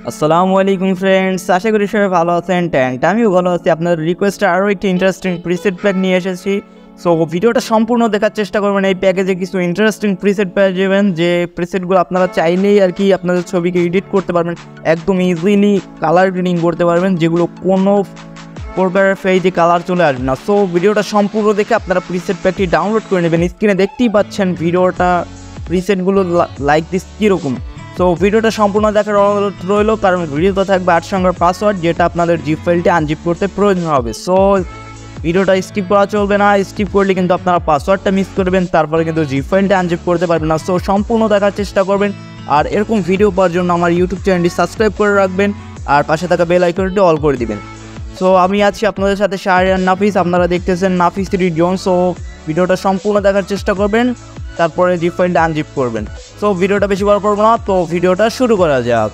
আসসালামু আলাইকুম ফ্রেন্ডস, আশা করি সবাই ভালো আছেন। আমিও ভালো আছি। আপনার রিকোয়েস্টে আরও একটি ইন্টারেস্টিং প্রিসেট প্যাক নিয়ে এসেছি। সো ভিডিওটা সম্পূর্ণ দেখার চেষ্টা করবেন। এই প্যাকেজে কিছু ইন্টারেস্টিং প্রিসেট পেয়ে যাবেন, যে প্রিসেটগুলো আপনারা চাইলেই আর কি আপনাদের ছবিকে এডিট করতে পারবেন, একদম ইজিলি কালার গ্রেডিং করতে পারবেন, যেগুলো কোনো প্রকারের ফেজে কালার চলে আসবে না। সো ভিডিওটা সম্পূর্ণ দেখে আপনারা প্রিসেট প্যাকটি ডাউনলোড করে নেবেন। স্ক্রিনে দেখতেই পাচ্ছেন ভিডিওটা প্রিসেটগুলো লাইক দিস কীরকম। তো ভিডিওটা সম্পূর্ণ দেখার অনুরোধ রইল, কারণ ভিডিওতে থাকবে 8 সংখ্যার পাসওয়ার্ড, যেটা আপনাদের জিপ ফাইলটি আনজিপ করতে প্রয়োজন হবে। সো ভিডিওটা স্কিপ করা চলবে না, স্কিপ করলে কিন্তু আপনারা পাসওয়ার্ডটা মিস করবেন, তারপরে কিন্তু জিপ ফাইলটা আনজিপ করতে পারবেন না। সো সম্পূর্ণ দেখার চেষ্টা করবেন, আর এরকম ভিডিও পাওয়ার জন্য আমার ইউটিউব চ্যানেলটি সাবস্ক্রাইব করে রাখবেন, আর পাশে থাকা বেল আইকনটি অল করে দিবেন। সো আমি আছি আপনাদের সাথে শাহরিয়ার নাফিস, আপনারা দেখতেছেন নাফিস রিজন। সো ভিডিওটা সম্পূর্ণ দেখার চেষ্টা করবেন, তারপরে জিপ ফাইলটা আনজিপ করবেন। সো ভিডিওটা বেশি বড় করবো না, তো ভিডিওটা শুরু করা যাক।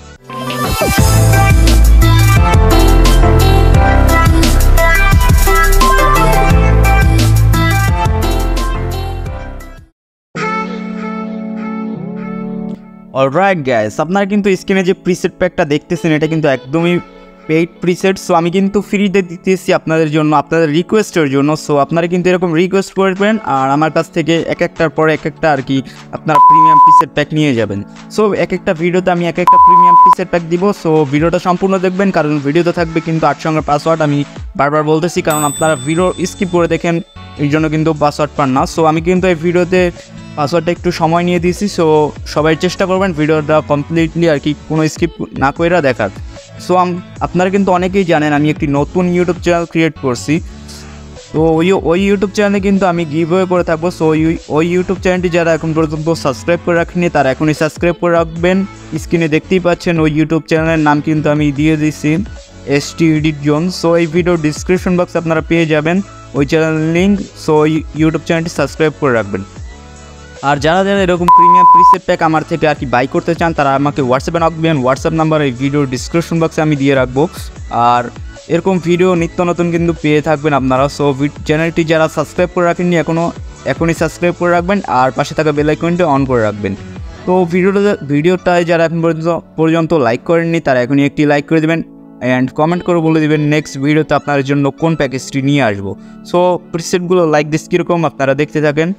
অলরাইট গাইস, আপনারা কিন্তু স্ক্রিনে যে প্রিসেট প্যাকটা দেখতেছেন, এটা কিন্তু একদমই পেইড প্রিসেট। সো আমি কিন্তু ফ্রিতে দিতেছি আপনাদের জন্য, আপনাদের রিকোয়েস্টের জন্য। সো আপনারা কিন্তু এরকম রিকোয়েস্ট করবেন, আর আমার কাছ থেকে এক একটার পরে এক একটা আর কি আপনার প্রিমিয়াম প্রিসেট প্যাক নিয়ে যাবেন। সো এক একটা ভিডিওতে আমি এক একটা প্রিমিয়াম প্রিসেট প্যাক দিব। সো ভিডিওটা সম্পূর্ণ দেখবেন, কারণ ভিডিওতে থাকবে কিন্তু 8 সংখ্যার পাসওয়ার্ড। আমি বারবার বলতেছি, কারণ আপনারা ভিডিও স্কিপ করে দেখেন, এই জন্য কিন্তু পাসওয়ার্ড পান না। সো আমি কিন্তু এই ভিডিওতে পাসওয়ার্ডটা একটু সময় নিয়ে দিয়েছি। সো সবাই চেষ্টা করবেন ভিডিওটা কমপ্লিটলি আর কি কোনো স্কিপ না করে দেখার। সো আপনারা কিন্তু অনেকেই জানেন আমি একটি নতুন ইউটিউব চ্যানেল ক্রিয়েট করছি। তো ওই ইউটিউব চ্যানেলে কিন্তু আমি গিভওয়ে করে থাকবো। সো ওই ইউটিউব চ্যানেলটি যারা এখন পর্যন্ত সাবস্ক্রাইব করে রাখেনি, তারা এখনই সাবস্ক্রাইব করে রাখবেন। স্ক্রিনে দেখতেই পাচ্ছেন ওই ইউটিউব চ্যানেলের নাম কিন্তু আমি দিয়ে দিয়েছি, ST এডিট জোন। সো এই ভিডিওর ডিসক্রিপশন বক্সে আপনারা পেয়ে যাবেন ওই চ্যানেলের লিঙ্ক। সো ওই ইউটিউব চ্যানেলটি সাবস্ক্রাইব করে রাখবেন। আর যারা যারা এরকম প্রিমিয়াম প্রিসেট প্যাক আমার থেকে আর কি বাই করতে চান, তারা আমাকে হোয়াটসঅ্যাপে রাখবেন। হোয়াটসঅ্যাপ নাম্বার এই ভিডিওর ডিসক্রিপশন বক্সে আমি দিয়ে রাখবো। আর এরকম ভিডিও নিত্য নতুন কিন্তু পেয়ে থাকবেন আপনারা। সো চ্যানেলটি যারা সাবস্ক্রাইব করে রাখেননি এখনই সাবস্ক্রাইব করে রাখবেন, আর পাশে থাকা বেল আইকনটি অন করে রাখবেন। তো ভিডিওটায় যারা এখন পর্যন্ত লাইক করেননি, তারা এখনই একটি লাইক করে দেবেন, অ্যান্ড কমেন্ট করে বলে দেবেন নেক্সট ভিডিওতে আপনার জন্য কোন প্যাকেজটি নিয়ে আসবো। সো প্রিসেটগুলো লাইক দিস কীরকম আপনারা দেখতে থাকেন।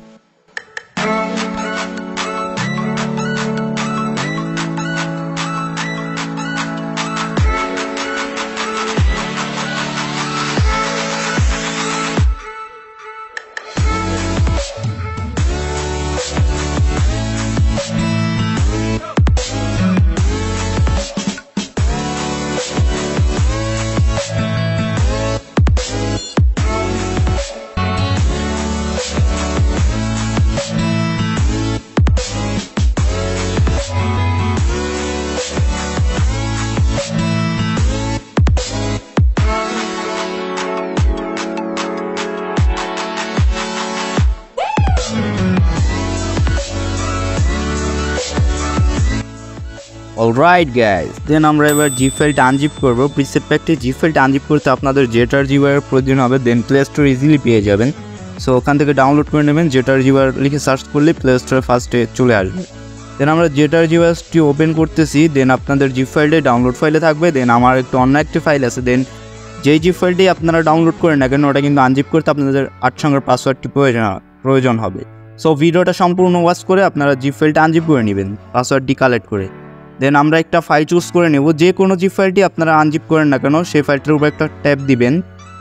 অলরাইট গাইজ, দেন আমরা এবার জিপ ফাইলটা আনজিপ করবো। প্রিসেট প্যাকটি জিপ ফাইলটা আনজিপ করতে আপনাদের জেটার জিওয়ার প্রয়োজন হবে, দেন প্লে স্টোর ইজিলি পেয়ে যাবেন। সো ওখান থেকে ডাউনলোড করে নেবেন। জেটার জিওয়ার লিখে সার্চ করলে প্লে স্টোরে ফার্স্টে চলে আসবে। দেন আমরা জেটার জিওয়ারটি ওপেন করতেছি। দেন আপনাদের জিপ ফাইলটি ডাউনলোড ফাইলে থাকবে। দেন আমার অন্য একটি ফাইল আছে। দেন যেই জিপ ফাইলটি আপনারা ডাউনলোড করেন না কেন, ওটা কিন্তু আনজিপ করতে আপনাদের 8 সংখ্যার পাসওয়ার্ডটি প্রয়োজন হবে। সো ভিডিওটা সম্পূর্ণ ওয়াচ করে আপনারা জিপ ফাইলটা আনজিপ করে নেবেন, পাসওয়ার্ডটি কালেক্ট করে। দেন আমরা একটা ফাইল চুজ করে নেব। যে কোনো জিপ ফাইলটি আপনারা আনজিপ করেন না কেন, সেই ফাইলটির উপর একটা ট্যাব দিবেন।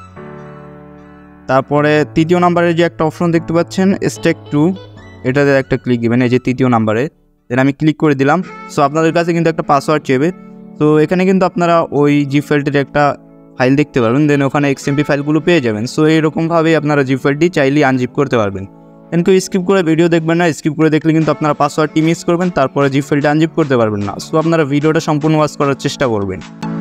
তারপরে 3য় নাম্বারে যে একটা অপশন দেখতে পাচ্ছেন স্টেক টু, এটাতে একটা ক্লিক দিবেন, এই যে 3য় নাম্বারে। দেন আমি ক্লিক করে দিলাম। সো আপনাদের কাছে কিন্তু একটা পাসওয়ার্ড চেবে। তো এখানে কিন্তু আপনারা ওই জিপ ফাইলটির একটা ফাইল দেখতে পারবেন। দেন ওখানে XMP ফাইলগুলো পেয়ে যাবেন। সো এইরকমভাবেই আপনারা জিপ ফাইলটি চাইলেই আনজিপ করতে পারবেন। কেউ স্কিপ করে ভিডিও দেখবেন না, স্কিপ করে দেখলে কিন্তু আপনারা পাসওয়ার্ডটি মিস করবেন, তারপরে জিপ ফাইলটা আনজিপ করতে পারবেন না। সো আপনারা ভিডিওটা সম্পূর্ণ ওয়াচ করার চেষ্টা করবেন।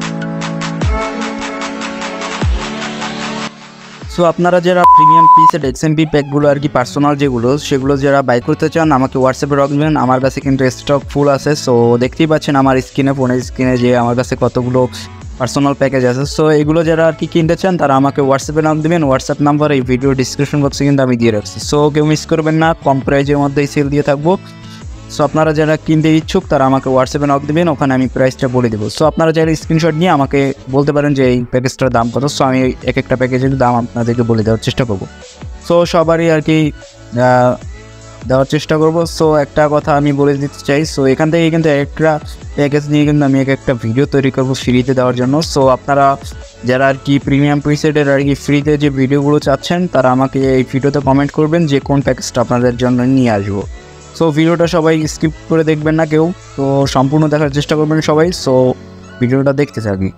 সো আপনারা যারা প্রিমিয়াম প্রিসেট XMP প্যাকগুলো আর কি পার্সোনাল সেগুলো যারা বাই করতে চান, আমাকে হোয়াটসঅ্যাপে রাখবেন। আমার কাছে কিন্তু স্টক ফুল আছে। সো দেখতেই পাচ্ছেন আমার ফোনের স্ক্রিনে যে আমার কাছে কতগুলো পার্সোনাল প্যাকেজ আছে। সো এগুলো যারা আর কি কিনতে চান, তারা আমাকে হোয়াটসঅ্যাপে নাম দেবেন। হোয়াটসঅ্যাপ নাম্বার এই ভিডিও ডিসক্রিপশন বক্সে কিন্তু আমি দিয়ে রাখছি। সো কেউ মিস করবেন না, কম প্রাইজের মধ্যেই সেল দিয়ে থাকবো। সো আপনারা যারা কিনতে ইচ্ছুক তারা আমাকে হোয়াটসঅ্যাপে নক দেবেন, ওখানে আমি প্রাইসটা বলে দেবো। সো আপনারা যারা স্ক্রিনশট নিয়ে আমাকে বলতে পারেন যে এই প্যাকেজটার দাম কত, সো আমি এক একটা প্যাকেজের দাম আপনাদেরকে বলে দেওয়ার চেষ্টা করব। সো সবারই আর কি দেওয়ার চেষ্টা করব। সো একটা কথা আমি বলে দিতে চাই, সো এখান থেকে কিন্তু একটা প্যাকেজ নিয়ে কিন্তু আমি একটা ভিডিও তৈরি করবো ফ্রিতে দেওয়ার জন্য। সো আপনারা যারা আর কি প্রিমিয়াম প্রিসেটের আর কি ফ্রিতে যে ভিডিওগুলো চাচ্ছেন তারা আমাকে এই ভিডিওতে কমেন্ট করবেন যে কোন প্যাকেজটা আপনাদের জন্য নিয়ে আসবো। সো ভিডিওটা সবাই স্কিপ করে দেখবেন না কেউ, তো সম্পূর্ণ দেখার চেষ্টা করবেন সবাই। সো ভিডিওটা দেখতে থাকি।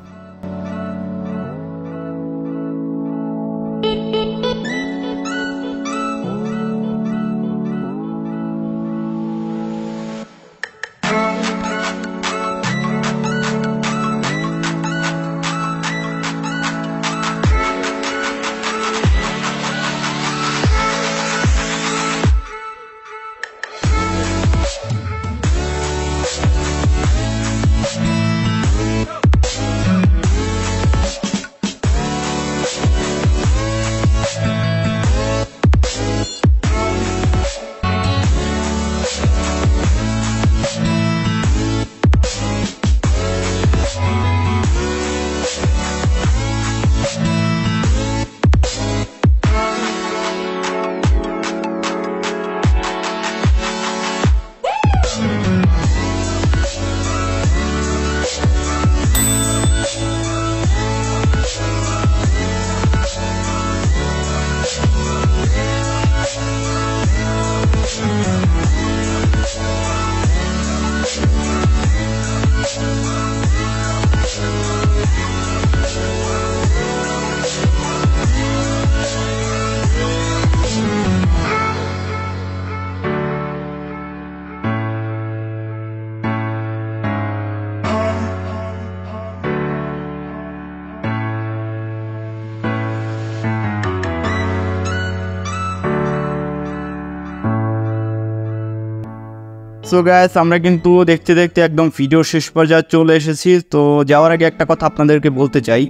সো গাইস, আমরা কিন্তু দেখতে দেখতে একদম ভিডিও শেষ পর্যায়ে চলে এসেছি। তো যাওয়ার আগে একটা কথা আপনাদেরকে বলতে চাই,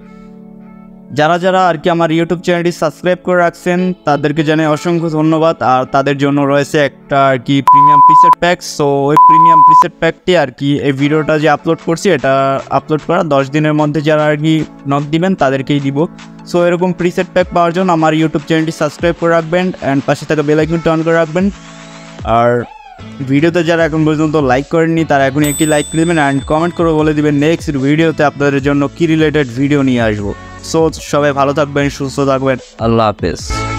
যারা যারা আর কি আমার ইউটিউব চ্যানেলটি সাবস্ক্রাইব করে রাখছেন তাদেরকে জানাই অসংখ্য ধন্যবাদ। আর তাদের জন্য রয়েছে একটা আর কি প্রিমিয়াম প্রিসেট প্যাক। সো ওই প্রিমিয়াম প্রিসেট প্যাকটি আর কি এই ভিডিওটা যে আপলোড করছি এটা আপলোড করা 10 দিনের মধ্যে যারা আর কি নক দিবেন তাদেরকেই দিব। সো এরকম প্রিসেট প্যাক পাওয়ার জন্য আমার ইউটিউব চ্যানেলটি সাবস্ক্রাইব করে রাখবেন অ্যান্ড পাশে থাকা বেল আইকনটি অন করে রাখবেন। আর ভিডিওতে যারা এখন পর্যন্ত লাইক করেননি তারা এখনই একটি লাইক করে দেবেন অ্যান্ড কমেন্ট করে বলে দেবেন নেক্সট ভিডিওতে আপনাদের জন্য কি রিলেটেড ভিডিও নিয়ে আসবো। সো সবাই ভালো থাকবেন, সুস্থ থাকবেন, আল্লাহ হাফেজ।